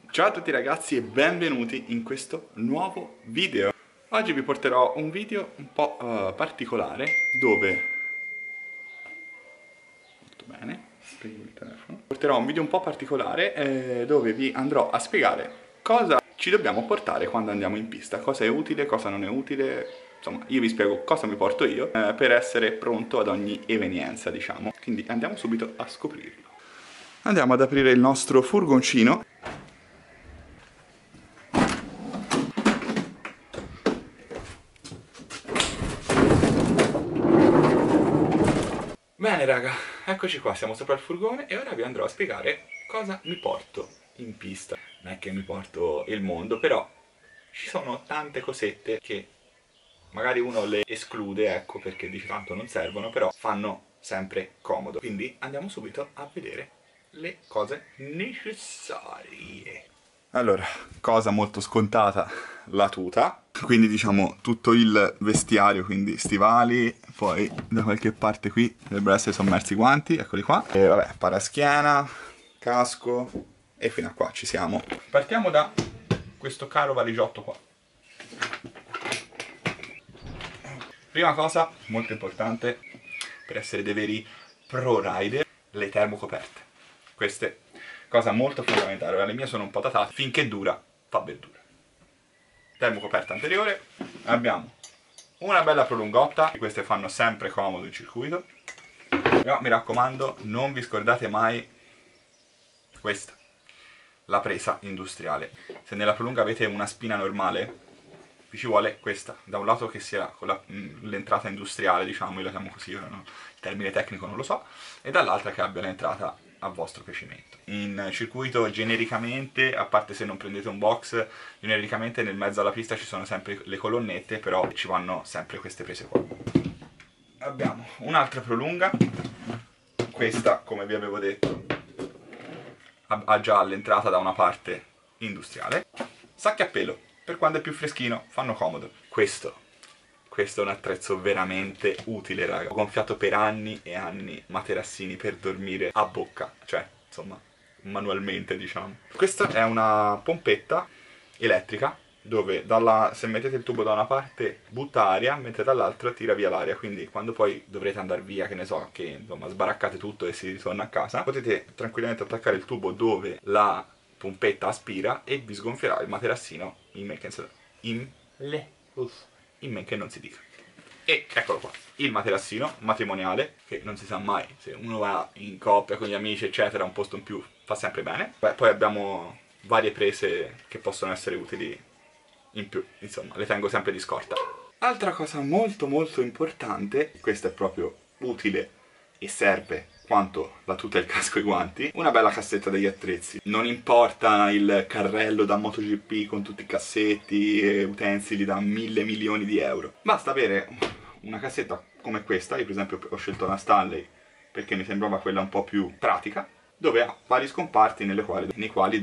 Ciao a tutti ragazzi e benvenuti in questo nuovo video. Oggi vi porterò un video un po' particolare dove... Molto bene, spiego il telefono. Porterò un video un po' particolare dove vi andrò a spiegare cosa ci dobbiamo portare quando andiamo in pista, cosa è utile, cosa non è utile. Insomma, io vi spiego cosa mi porto io per essere pronto ad ogni evenienza, diciamo. Quindi andiamo subito a scoprirlo. Andiamo ad aprire il nostro furgoncino. Bene raga, eccoci qua, siamo sopra il furgone e ora vi andrò a spiegare cosa mi porto in pista. Non è che mi porto il mondo, però ci sono tante cosette che magari uno le esclude, ecco, perché dice tanto non servono, però fanno sempre comodo. Quindi andiamo subito a vedere le cose necessarie. Allora, cosa molto scontata, la tuta. Quindi diciamo tutto il vestiario, quindi stivali, poi da qualche parte qui dovrebbero essere sommersi i guanti, eccoli qua. E vabbè, paraschiena, casco e fino a qua ci siamo. Partiamo da questo caro valigiotto qua. Prima cosa, molto importante, per essere dei veri pro rider, le termocoperte. Queste, cosa molto fondamentale, le mie sono un po' datate, finché dura, fa verdura. Termocoperta anteriore, abbiamo una bella prolungotta, queste fanno sempre comodo in circuito, però mi raccomando non vi scordate mai questa, la presa industriale. Se nella prolunga avete una spina normale, vi ci vuole questa, da un lato che sia con l'entrata industriale, diciamo, io la chiamo così, no? Il termine tecnico non lo so, e dall'altra che abbia l'entrata a vostro piacimento. In circuito genericamente, a parte se non prendete un box, genericamente nel mezzo alla pista ci sono sempre le colonnette, però ci vanno sempre queste prese qua. Abbiamo un'altra prolunga, questa come vi avevo detto ha già l'entrata da una parte industriale. Sacchi a pelo, per quando è più freschino, fanno comodo. Questo è un attrezzo veramente utile, raga. Ho gonfiato per anni e anni materassini per dormire a bocca, cioè, insomma, manualmente, diciamo. Questa è una pompetta elettrica, dove se mettete il tubo da una parte butta aria, mentre dall'altra tira via l'aria, quindi quando poi dovrete andare via, che ne so, che insomma sbaraccate tutto e si ritorna a casa, potete tranquillamente attaccare il tubo dove la pompetta aspira e vi sgonfierà il materassino in men che non si dica. E eccolo qua, il materassino matrimoniale, che non si sa mai, se uno va in coppia con gli amici eccetera, un posto in più fa sempre bene. Beh, poi abbiamo varie prese che possono essere utili in più, insomma, le tengo sempre di scorta. Altra cosa molto molto importante, questa è proprio utile e serve quanto la tuta, il casco e i guanti, una bella cassetta degli attrezzi. Non importa il carrello da MotoGP con tutti i cassetti e utensili da 1000 milioni di euro. Basta avere una cassetta come questa, io per esempio ho scelto la Stanley perché mi sembrava quella un po' più pratica, dove ha vari scomparti nei quali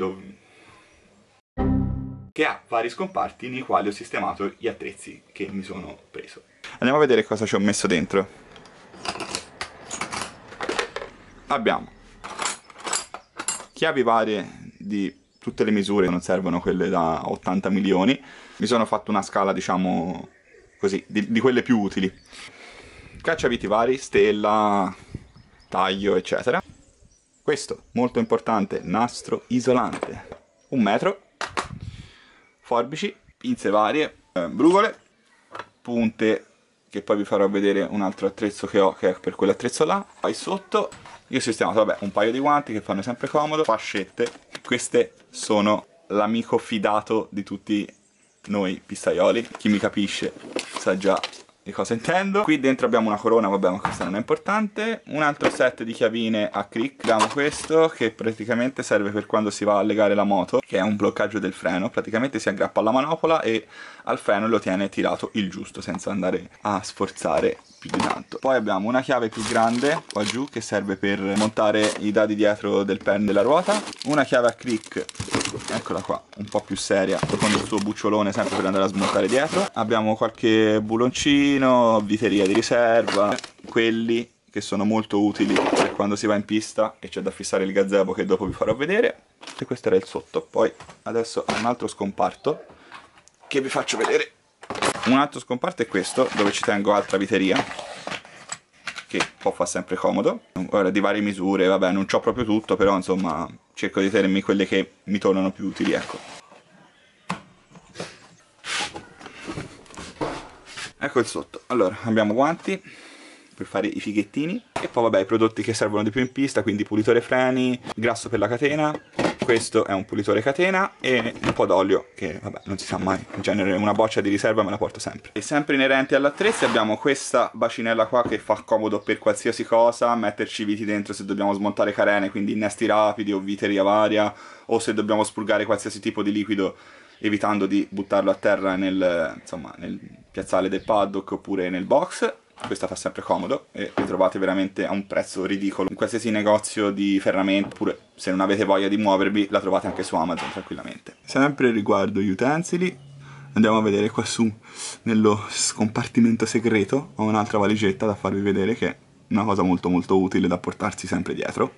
ho sistemato gli attrezzi che mi sono preso. Andiamo a vedere cosa ci ho messo dentro. Abbiamo chiavi varie di tutte le misure, non servono quelle da 80 milioni. Mi sono fatto una scala, diciamo così, di quelle più utili. Cacciaviti vari, stella, taglio, eccetera. Questo, molto importante, nastro isolante. 1 metro. Forbici, pinze varie, brugole, punte, che poi vi farò vedere un altro attrezzo che ho, che è per quell'attrezzo là. Poi sotto io ho sistemato, vabbè, un paio di guanti che fanno sempre comodo, fascette. Queste sono l'amico fidato di tutti noi pistaioli, chi mi capisce sa già di cosa intendo. Qui dentro abbiamo una corona, vabbè, ma questa non è importante. Un altro set di chiavine a crick. Abbiamo questo che praticamente serve per quando si va a legare la moto, che è un bloccaggio del freno. Praticamente si aggrappa alla manopola e al freno lo tiene tirato il giusto, senza andare a sforzare più di tanto. Poi abbiamo una chiave più grande qua giù che serve per montare i dadi dietro del pen della ruota. Una chiave a crick, eccola qua, un po' più seria, con il suo bucciolone sempre per andare a smontare dietro. Abbiamo qualche buloncino, viteria di riserva, quelli che sono molto utili per quando si va in pista e c'è da fissare il gazebo, che dopo vi farò vedere. E questo era il sotto. Poi adesso ho un altro scomparto che vi faccio vedere. Un altro scomparto è questo, dove ci tengo altra viteria, che può far sempre comodo. Ora, di varie misure, vabbè, non c'ho proprio tutto, però insomma cerco di tenermi quelle che mi tornano più utili, ecco. Ecco il sotto. Allora, abbiamo guanti per fare i fighettini e poi vabbè i prodotti che servono di più in pista, quindi pulitore freni, grasso per la catena, questo è un pulitore catena e un po' d'olio che vabbè non si sa mai, in genere una boccia di riserva me la porto sempre. E sempre inerenti all'attrezzi abbiamo questa bacinella qua che fa comodo per qualsiasi cosa, metterci viti dentro se dobbiamo smontare carene, quindi innesti rapidi o viteria varia, o se dobbiamo spurgare qualsiasi tipo di liquido evitando di buttarlo a terra nel piazzale del paddock oppure nel box. Questa fa sempre comodo e le trovate veramente a un prezzo ridicolo in qualsiasi negozio di ferramenta, oppure se non avete voglia di muovervi la trovate anche su Amazon tranquillamente. Sempre riguardo gli utensili andiamo a vedere qua su nello scompartimento segreto, ho un'altra valigetta da farvi vedere che è una cosa molto molto utile da portarsi sempre dietro.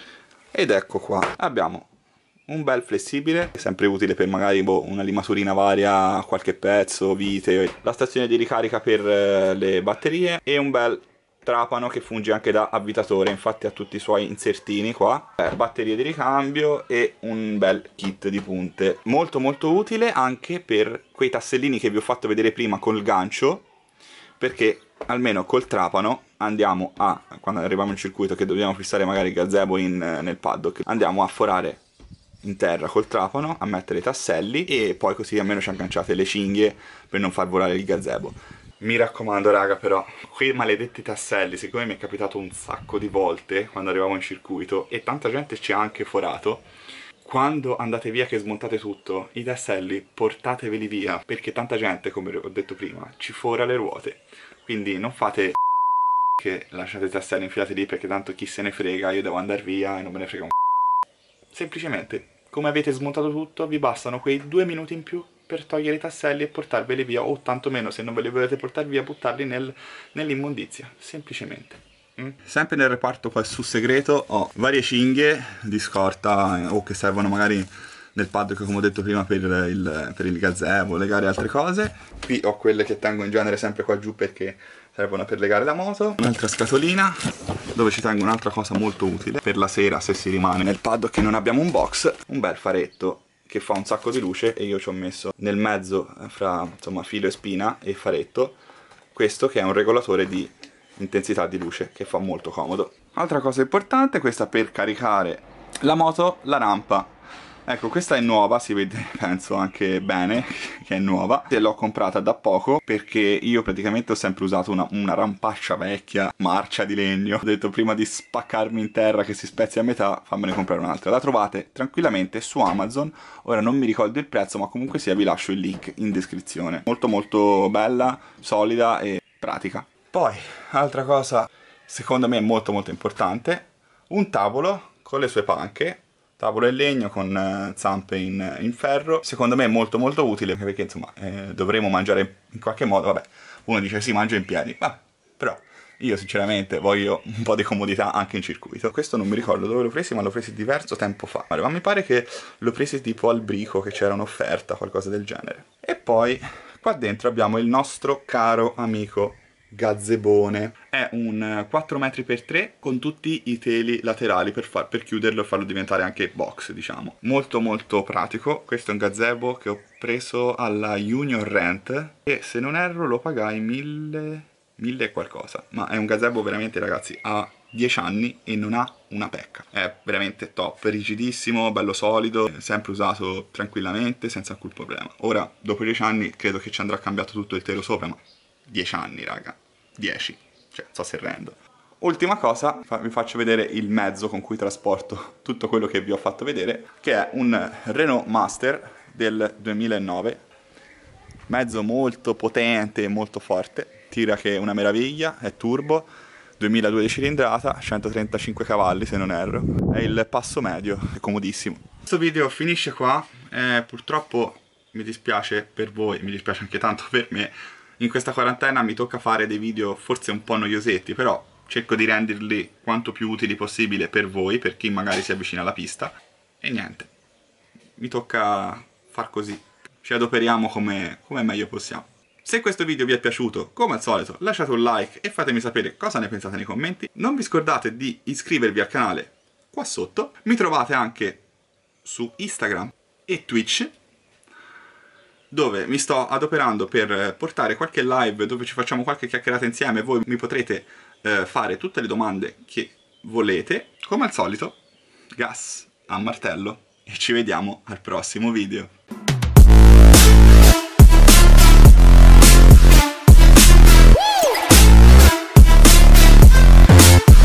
Ed ecco qua, abbiamo un bel flessibile, sempre utile per magari una limaturina varia, qualche pezzo, vite, la stazione di ricarica per le batterie e un bel trapano che funge anche da avvitatore, infatti ha tutti i suoi insertini qua, batterie di ricambio e un bel kit di punte. Molto molto utile anche per quei tassellini che vi ho fatto vedere prima col gancio, perché almeno col trapano andiamo a, quando arriviamo in circuito che dobbiamo fissare magari il gazebo nel paddock, andiamo a forare in terra col trapano, a mettere i tasselli e poi così almeno ci agganciate le cinghie per non far volare il gazebo. Mi raccomando raga, però quei maledetti tasselli, siccome mi è capitato un sacco di volte quando arrivavo in circuito e tanta gente ci ha anche forato, quando andate via che smontate tutto, i tasselli portateveli via, perché tanta gente, come ho detto prima, ci fora le ruote. Quindi non fate che lasciate i tasselli infilati lì perché tanto chi se ne frega, io devo andare via e non me ne frega un semplicemente, come avete smontato tutto, vi bastano quei 2 minuti in più per togliere i tasselli e portarveli via, o tantomeno se non ve li volete portare via, buttarli nell'immondizia, semplicemente. Sempre nel reparto qua su segreto ho varie cinghie di scorta o che servono magari nel paddock, come ho detto prima, per il gazebo, legare altre cose. Qui ho quelle che tengo in genere sempre qua giù perché servono per legare la moto. Un'altra scatolina dove ci tengo un'altra cosa molto utile per la sera se si rimane nel paddock e non abbiamo un box, un bel faretto che fa un sacco di luce e io ci ho messo nel mezzo fra insomma filo e spina e faretto questo che è un regolatore di intensità di luce che fa molto comodo. Altra cosa importante, questa per caricare la moto, la rampa. Ecco, questa è nuova, si vede penso anche bene che è nuova e l'ho comprata da poco perché io praticamente ho sempre usato una rampaccia vecchia, marcia di legno. Ho detto prima di spaccarmi in terra che si spezzi a metà, fammene comprare un'altra. La trovate tranquillamente su Amazon, ora non mi ricordo il prezzo ma comunque sia vi lascio il link in descrizione. Molto molto bella, solida e pratica. Poi, altra cosa secondo me molto molto importante, un tavolo con le sue panche. Tavolo in legno con zampe in ferro, secondo me è molto molto utile perché insomma dovremo mangiare in qualche modo, vabbè, uno dice si mangia in piedi, vabbè, però io sinceramente voglio un po' di comodità anche in circuito. Questo non mi ricordo dove l'ho preso ma l'ho preso diverso tempo fa, ma mi pare che l'ho preso tipo al Brico, che c'era un'offerta, qualcosa del genere. E poi qua dentro abbiamo il nostro caro amico gazebone. È un 4x3 con tutti i teli laterali per chiuderlo e farlo diventare anche box, diciamo. Molto molto pratico. Questo è un gazebo che ho preso alla Union Rent e se non erro lo pagai 1000 e qualcosa, ma è un gazebo veramente ragazzi, ha 10 anni e non ha una pecca, è veramente top, rigidissimo, bello solido, sempre usato tranquillamente senza alcun problema. Ora dopo 10 anni credo che ci andrà cambiato tutto il telo sopra, ma 10 anni raga, 10, cioè sto serrendo. Ultima cosa, vi faccio vedere il mezzo con cui trasporto tutto quello che vi ho fatto vedere, che è un Renault Master del 2009, mezzo molto potente e molto forte, tira che è una meraviglia, è turbo, 2002 di cilindrata, 135 cavalli se non erro, è il passo medio, è comodissimo. Questo video finisce qua, purtroppo mi dispiace per voi, mi dispiace anche tanto per me, in questa quarantena mi tocca fare dei video forse un po' noiosetti, però cerco di renderli quanto più utili possibile per voi, per chi magari si avvicina alla pista. E niente, mi tocca far così, ci adoperiamo come meglio possiamo. Se questo video vi è piaciuto, come al solito, lasciate un like e fatemi sapere cosa ne pensate nei commenti. Non vi scordate di iscrivervi al canale qua sotto. Mi trovate anche su Instagram e Twitch, dove mi sto adoperando per portare qualche live dove ci facciamo qualche chiacchierata insieme. Voi mi potrete fare tutte le domande che volete. Come al solito, gas a martello e ci vediamo al prossimo video.